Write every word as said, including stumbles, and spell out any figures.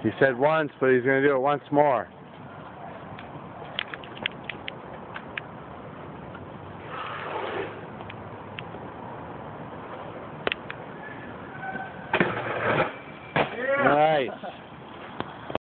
He said once, but he's going to do it once more.